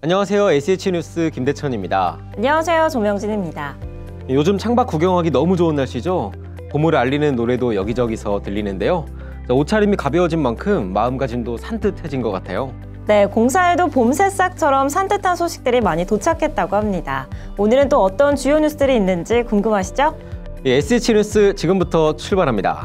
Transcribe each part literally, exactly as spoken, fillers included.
안녕하세요. 에스에이치 뉴스 김대천입니다. 안녕하세요. 조명진입니다. 요즘 창밖 구경하기 너무 좋은 날씨죠? 봄을 알리는 노래도 여기저기서 들리는데요. 옷차림이 가벼워진 만큼 마음가짐도 산뜻해진 것 같아요. 네, 공사에도 봄 새싹처럼 산뜻한 소식들이 많이 도착했다고 합니다. 오늘은 또 어떤 주요 뉴스들이 있는지 궁금하시죠? 에스에이치 뉴스 지금부터 출발합니다.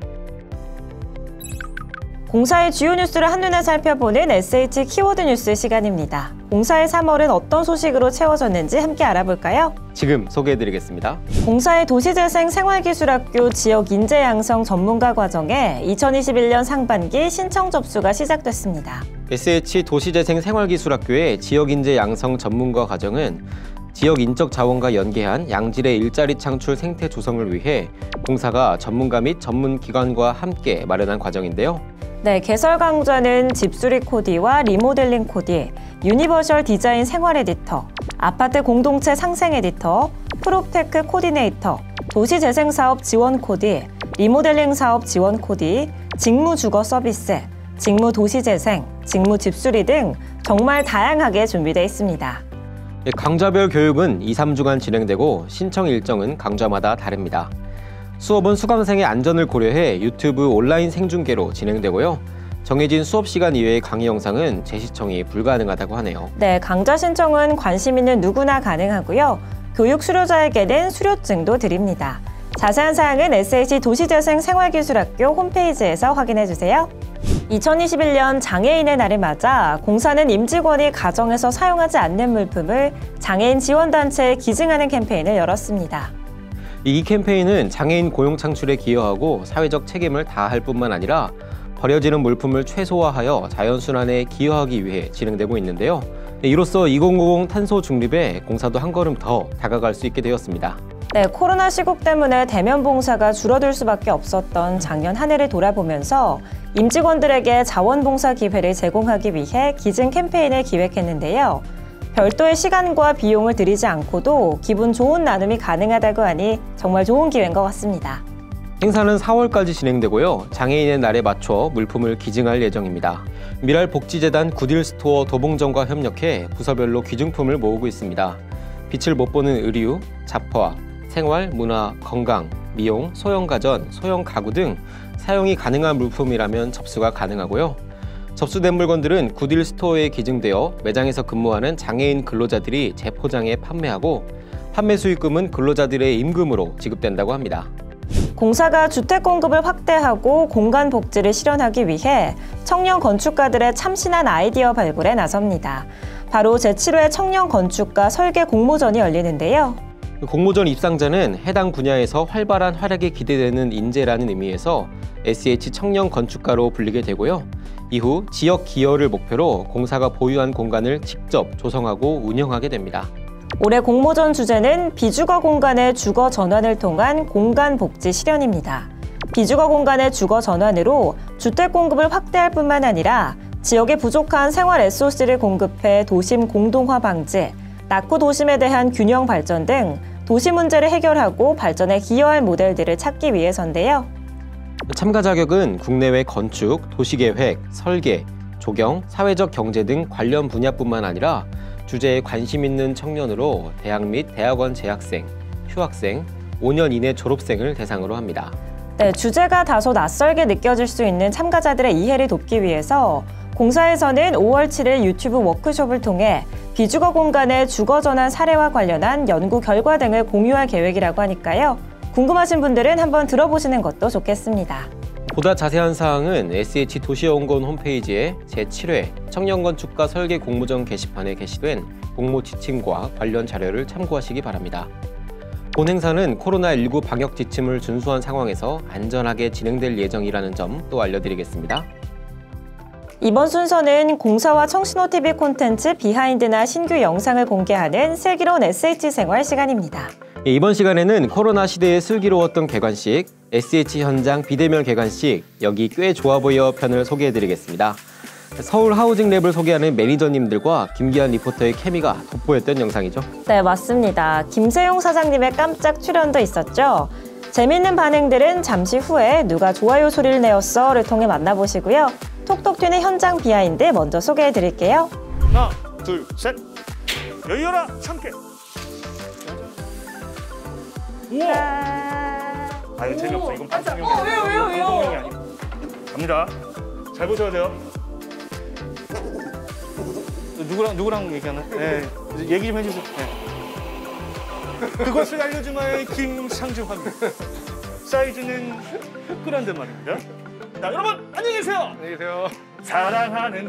공사의 주요 뉴스를 한눈에 살펴보는 에스에이치 키워드 뉴스 시간입니다. 공사의 삼월은 어떤 소식으로 채워졌는지 함께 알아볼까요? 지금 소개해드리겠습니다. 공사의 도시재생 생활기술학교 지역 인재 양성 전문가 과정에 이천이십일 년 상반기 신청 접수가 시작됐습니다. 에스에이치 도시재생 생활기술학교의 지역인재 양성 전문가 과정은 지역 인적 자원과 연계한 양질의 일자리 창출 생태 조성을 위해 공사가 전문가 및 전문 기관과 함께 마련한 과정인데요. 네, 개설 강좌는 집수리 코디와 리모델링 코디, 유니버셜 디자인 생활 에디터, 아파트 공동체 상생 에디터, 프롭테크 코디네이터, 도시재생사업 지원 코디, 리모델링 사업 지원 코디, 직무 주거 서비스, 직무 도시재생, 직무 집수리 등 정말 다양하게 준비되어 있습니다. 강좌별 교육은 이, 삼 주간 진행되고 신청 일정은 강좌마다 다릅니다. 수업은 수강생의 안전을 고려해 유튜브 온라인 생중계로 진행되고요. 정해진 수업 시간 이외의 강의 영상은 재시청이 불가능하다고 하네요. 네, 강좌 신청은 관심 있는 누구나 가능하고요. 교육 수료자에게는 수료증도 드립니다. 자세한 사항은 에스에이치 도시재생 생활기술학교 홈페이지에서 확인해 주세요. 이천이십일 년 장애인의 날을 맞아 공사는 임직원이 가정에서 사용하지 않는 물품을 장애인 지원단체에 기증하는 캠페인을 열었습니다. 이 캠페인은 장애인 고용 창출에 기여하고 사회적 책임을 다할 뿐만 아니라 버려지는 물품을 최소화하여 자연순환에 기여하기 위해 진행되고 있는데요. 이로써 이천오십 탄소 중립에 공사도 한 걸음 더 다가갈 수 있게 되었습니다. 네, 코로나 시국 때문에 대면 봉사가 줄어들 수밖에 없었던 작년 한 해를 돌아보면서 임직원들에게 자원봉사 기회를 제공하기 위해 기증 캠페인을 기획했는데요. 별도의 시간과 비용을 들이지 않고도 기분 좋은 나눔이 가능하다고 하니 정말 좋은 기회인 것 같습니다. 행사는 사월까지 진행되고요. 장애인의 날에 맞춰 물품을 기증할 예정입니다. 미랄복지재단 굿일스토어 도봉점과 협력해 부서별로 기증품을 모으고 있습니다. 빛을 못 보는 의류, 잡화, 생활, 문화, 건강, 미용, 소형가전, 소형가구 등 사용이 가능한 물품이라면 접수가 가능하고요. 접수된 물건들은 굿일 스토어에 기증되어 매장에서 근무하는 장애인 근로자들이 재포장해 판매하고 판매 수익금은 근로자들의 임금으로 지급된다고 합니다. 공사가 주택 공급을 확대하고 공간 복지를 실현하기 위해 청년 건축가들의 참신한 아이디어 발굴에 나섭니다. 바로 제칠 회 청년 건축가 설계 공모전이 열리는데요. 공모전 입상자는 해당 분야에서 활발한 활약이 기대되는 인재라는 의미에서 에스에이치 청년 건축가로 불리게 되고요. 이후 지역 기여를 목표로 공사가 보유한 공간을 직접 조성하고 운영하게 됩니다. 올해 공모전 주제는 비주거 공간의 주거 전환을 통한 공간 복지 실현입니다. 비주거 공간의 주거 전환으로 주택 공급을 확대할 뿐만 아니라 지역에 부족한 생활 에스오씨를 공급해 도심 공동화 방지, 낙후 도심에 대한 균형 발전 등 도시 문제를 해결하고 발전에 기여할 모델들을 찾기 위해서인데요. 참가 자격은 국내외 건축, 도시계획, 설계, 조경, 사회적 경제 등 관련 분야뿐만 아니라 주제에 관심 있는 청년으로 대학 및 대학원 재학생, 휴학생, 오 년 이내 졸업생을 대상으로 합니다. 네, 주제가 다소 낯설게 느껴질 수 있는 참가자들의 이해를 돕기 위해서 공사에서는 오월 칠일 유튜브 워크숍을 통해 비주거 공간의 주거 전환 사례와 관련한 연구 결과 등을 공유할 계획이라고 하니까요. 궁금하신 분들은 한번 들어보시는 것도 좋겠습니다. 보다 자세한 사항은 에스에이치 도시연구원 홈페이지에 제칠 회 청년건축가 설계 공모전 게시판에 게시된 공모 지침과 관련 자료를 참고하시기 바랍니다. 본 행사는 코로나 일구 방역 지침을 준수한 상황에서 안전하게 진행될 예정이라는 점 또 알려드리겠습니다. 이번 순서는 공사와 청신호티비 콘텐츠 비하인드나 신규 영상을 공개하는 슬기로운 에스에이치 생활 시간입니다. 이번 시간에는 코로나 시대에 슬기로웠던 개관식, 에스에이치 현장 비대면 개관식, 여기 꽤 좋아 보여 편을 소개해드리겠습니다. 서울 하우징랩을 소개하는 매니저님들과 김기한 리포터의 케미가 돋보였던 영상이죠. 네, 맞습니다. 김세용 사장님의 깜짝 출연도 있었죠. 재밌는 반응들은 잠시 후에 누가 좋아요 소리를 내었어를 통해 만나보시고요. 톡톡 튀는 현장 비하인드 먼저 소개해드릴게요. 자, 둘, 셋. 열려라 참깨. 우와. 아 이거 재미없어. 이건 방송용이 어, 왜요, 왜요, 왜요? 방송용이 아니고. 갑니다. 잘 보셔야 돼요. 누구랑 누구랑 얘기하나? 네. 얘기 좀 해주세요. 네. 그것을 알려주마의 김상중화입니다. 사이즈는 그란데 말입니다. 자 여러분 안녕히 계세요. 안녕히 계세요. 사랑하는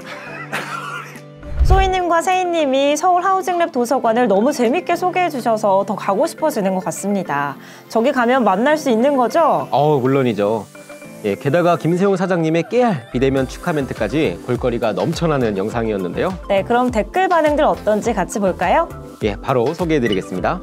소희님과 세희님이 서울 하우징랩 도서관을 너무 재밌게 소개해 주셔서 더 가고 싶어지는 것 같습니다. 저기 가면 만날 수 있는 거죠? 어, 물론이죠. 예, 게다가 김세용 사장님의 깨알 비대면 축하 멘트까지 볼거리가 넘쳐나는 영상이었는데요. 네, 그럼 댓글 반응들 어떤지 같이 볼까요? 예, 바로 소개해드리겠습니다.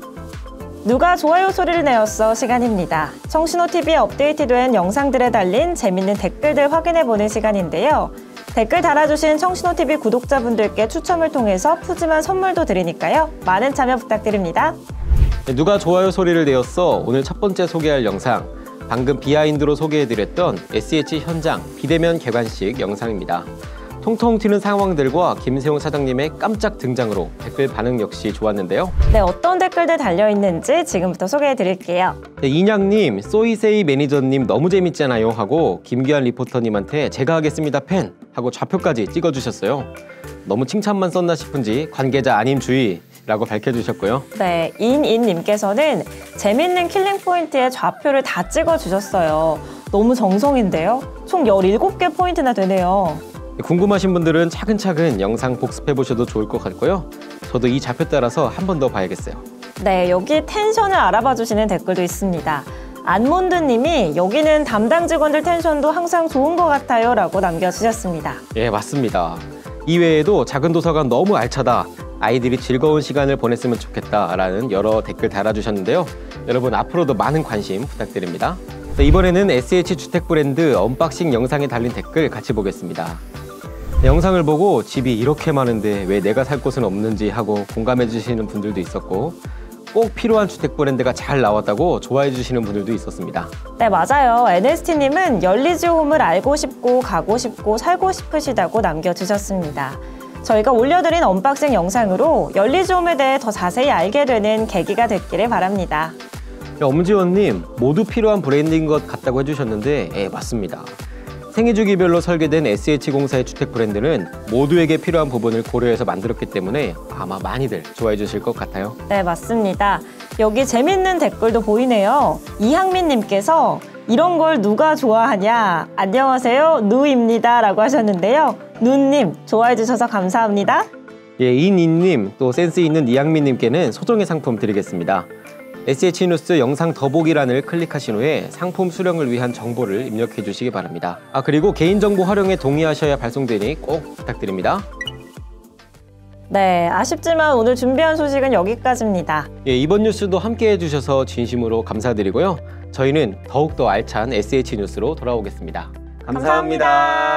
누가 좋아요 소리를 내었어 시간입니다. 청신호티비에 업데이트된 영상들에 달린 재밌는 댓글들 확인해보는 시간인데요. 댓글 달아주신 청신호티비 구독자분들께 추첨을 통해서 푸짐한 선물도 드리니까요. 많은 참여 부탁드립니다. 예, 누가 좋아요 소리를 내었어? 오늘 첫 번째 소개할 영상, 방금 비하인드로 소개해드렸던 에스이에이치 현장 비대면 개관식 영상입니다. 통통 튀는 상황들과 김세용 사장님의 깜짝 등장으로 댓글 반응 역시 좋았는데요. 네, 어떤 댓글들 달려있는지 지금부터 소개해드릴게요. 네, 인양님, 소이세이 매니저님 너무 재밌잖아요 하고 김규환 리포터님한테 제가 하겠습니다 팬 하고 좌표까지 찍어주셨어요. 너무 칭찬만 썼나 싶은지 관계자 아님 주의 라고 밝혀주셨고요. 네, 인인님께서는 재밌는 킬링 포인트에 좌표를 다 찍어주셨어요. 너무 정성인데요? 총 열일곱 개 포인트나 되네요. 궁금하신 분들은 차근차근 영상 복습해보셔도 좋을 것 같고요. 저도 이 좌표 따라서 한 번 더 봐야겠어요. 네, 여기 텐션을 알아봐 주시는 댓글도 있습니다. 안몬드님이 여기는 담당 직원들 텐션도 항상 좋은 것 같아요 라고 남겨주셨습니다. 예, 맞습니다. 이외에도 작은 도서관 너무 알차다. 아이들이 즐거운 시간을 보냈으면 좋겠다라는 여러 댓글 달아주셨는데요. 여러분 앞으로도 많은 관심 부탁드립니다. 네, 이번에는 에스이에이치 주택 브랜드 언박싱 영상에 달린 댓글 같이 보겠습니다. 네, 영상을 보고 집이 이렇게 많은데 왜 내가 살 곳은 없는지 하고 공감해 주시는 분들도 있었고, 꼭 필요한 주택 브랜드가 잘 나왔다고 좋아해 주시는 분들도 있었습니다. 네, 맞아요. 엔에스티님은 열리지홈을 알고 싶고 가고 싶고 살고 싶으시다고 남겨주셨습니다. 저희가 올려드린 언박싱 영상으로 열리지홈에 대해 더 자세히 알게 되는 계기가 됐기를 바랍니다. 네, 엄지원님, 모두 필요한 브랜드인 것 같다고 해주셨는데 예, 맞습니다. 생애주기별로 설계된 에스이에이치 공사의 주택 브랜드는 모두에게 필요한 부분을 고려해서 만들었기 때문에 아마 많이들 좋아해 주실 것 같아요. 네, 맞습니다. 여기 재밌는 댓글도 보이네요. 이항민님께서 이런 걸 누가 좋아하냐? 안녕하세요, 누입니다 라고 하셨는데요. 누님, 좋아해 주셔서 감사합니다. 예, 인인님, 또 센스 있는 이항민님께는 소정의 상품 드리겠습니다. 에스이에이치 뉴스 영상 더보기란을 클릭하신 후에 상품 수령을 위한 정보를 입력해 주시기 바랍니다. 아, 그리고 개인정보 활용에 동의하셔야 발송되니 꼭 부탁드립니다. 네, 아쉽지만 오늘 준비한 소식은 여기까지입니다. 예, 이번 뉴스도 함께 해주셔서 진심으로 감사드리고요. 저희는 더욱더 알찬 에스이에이치 뉴스로 돌아오겠습니다. 감사합니다. 감사합니다.